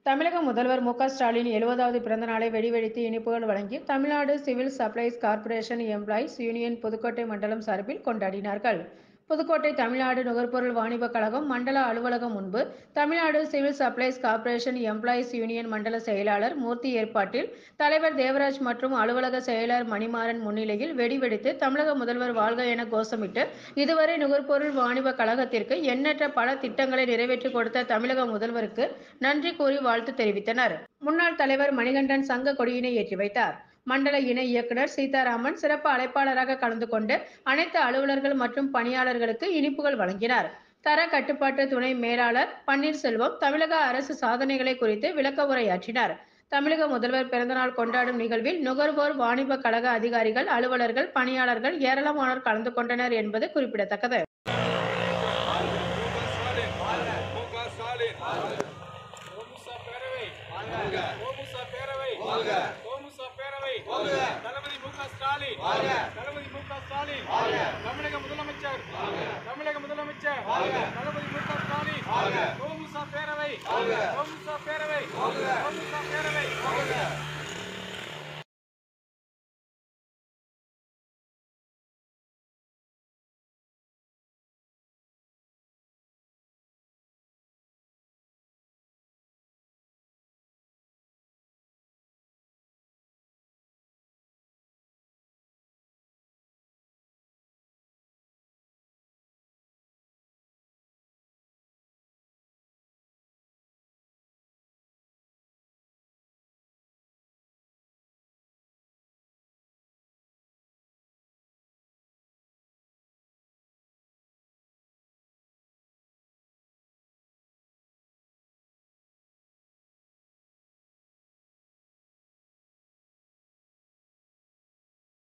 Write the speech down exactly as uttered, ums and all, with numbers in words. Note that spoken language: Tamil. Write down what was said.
தமிழக முதல்வர் மு க ஸ்டாலின் எழுபதாவது பிறந்த நாளை வெடிவெடித்து இனிப்புகள் வழங்கி Tamil Nadu civil supplies corporation employees union Pudukkottai மண்டலம் சார்பில் கொண்டாடினார்கள். புதுக்கோட்டை தமிழ்நாடு நுகர்பொருள் வாணிப கழகம் மண்டல அலுவலகம் முன்பு Tamil Nadu civil supplies corporation employees union மண்டல செயலாளர் மூர்த்தி ஏற்பாட்டில் தலைவர் தேவராஜ் மற்றும் அலுவலக செயலர் மணிமாறன் முன்னிலையில் வெடிவெடித்து தமிழக முதல்வர் வாழ்க என கோஷமிட்டு இதுவரை நுகர்பொருள் வாணிப கழகத்திற்கு எண்ணற்ற பல திட்டங்களை நிறைவேற்றி கொடுத்த தமிழக முதல்வருக்கு நன்றி கூறி வாழ்த்து தெரிவித்தனர். முன்னாள் தலைவர் மணிகண்டன் சங்க கொடியினை ஏற்றி வைத்தார். மண்டல இணை இயக்குனர் சீதாராமன் சிறப்பு அழைப்பாளராக கலந்து கொண்டு அனைத்து அலுவலர்கள் மற்றும் பணியாளர்களுக்கு இனிப்புகள் வழங்கினார். தர கட்டுப்பாட்டு துணை மேலாளர் பன்னீர்செல்வம் தமிழக அரசு சாதனைகளை குறித்து விளக்க உரையாற்றினார். தமிழக முதல்வர் பிறந்தநாள் கொண்டாடும் நிகழ்வில் நுகர்வோர் வாணிப கழக அதிகாரிகள், அலுவலர்கள், பணியாளர்கள் ஏராளமானோர் கலந்து கொண்டனர் என்பது குறிப்பிடத்தக்கது.